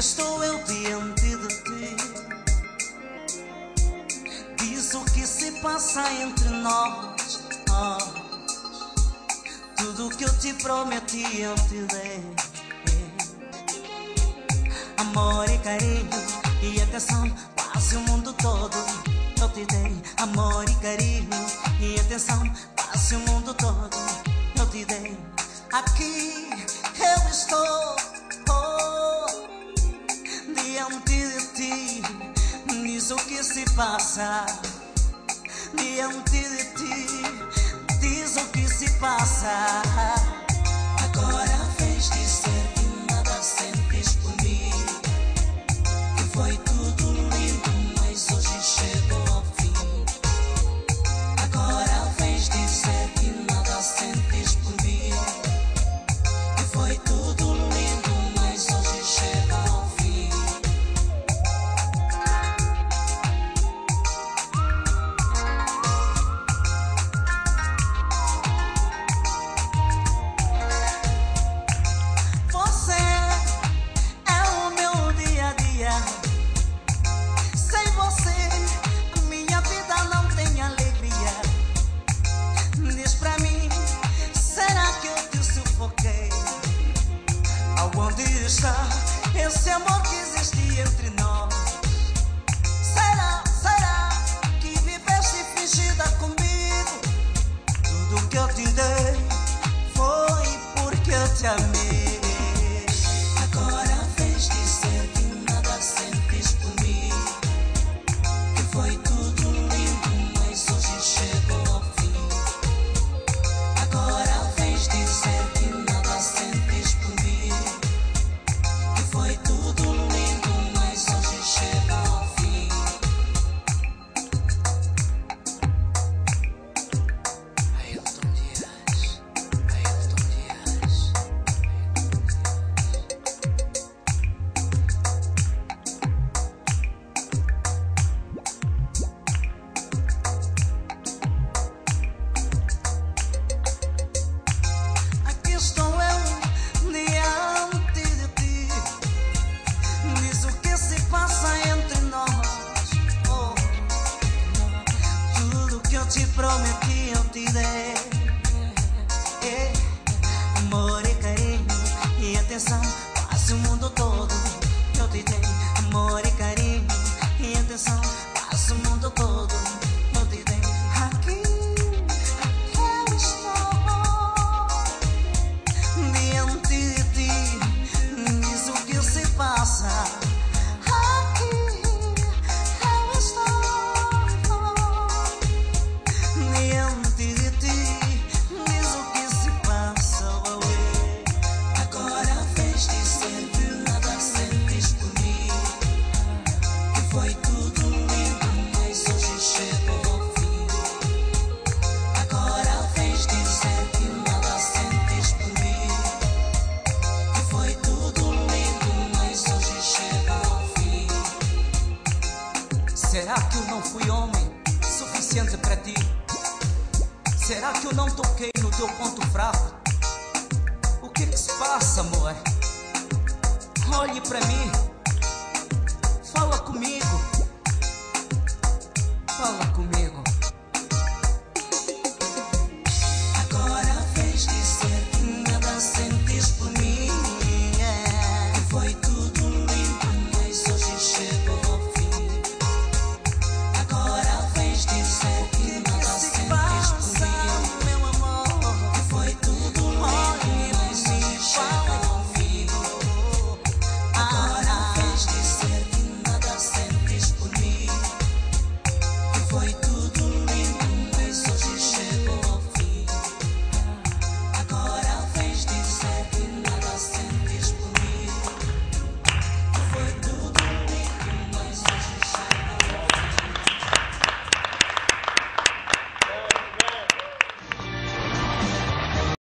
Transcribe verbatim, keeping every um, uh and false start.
estou eu diante de ti. Diz o que se passa entre nós. Oh, tudo que eu te prometi eu te dei. Amor e carinho e atenção, quase o mundo todo eu te dei. Amor e carinho e atenção, quase o mundo todo eu te dei. Aqui eu estou, oh, diante de ti. Diz o que se passa diante de ti. Diz o que se passa. Agora vens dizer que nada sentes por mim, que foi tudo lindo, mas hoje chegou ao fim. Agora vens dizer que nada sentes por mim, que foi tudo lindo, mas hoje chegou ao fim. Você é o meu dia a dia. Sem você a minha vida não tem alegria. Diz pra mim, será que eu te sufoquei? Aonde está esse amor que existia entre nós? Será, será que viveste fingida comigo? Tudo que eu te dei foi porque eu te amei. Agora vens dizer que nada sentes por mim, que foi tudo lindo, mas hoje chegou ao fim. Agora vens dizer que nada sentes por mim, que foi tudo lindo, mas hoje chegou ao fim. Ailton Dias, Ailton Dias. Aqui estou eu diante de ti. Diz o que se passa entre nós. Oh, tudo que eu te prometi eu te dei. Eh, Amor e carinho e atenção, quase o mundo todo eu te dei. Amor e carinho e atenção, quase o mundo todo eu te dei. Aqui eu estou diante de ti. Diz o que se passa. Aqui eu estou diante de ti. Diz o que se passa. Oh, eh. Agora vens dizer que nada sentes por mim, que foi tudo lindo, mas hoje chegou ao fim. Agora vens dizer que nada sentes por mim, que foi tudo lindo, mas hoje chegou ao fim. Será que eu não fui homem suficiente para ti? Será que eu não toquei no teu ponto fraco? O que que se passa, amor? Olhe pra mim. Fala comigo. Fala comigo.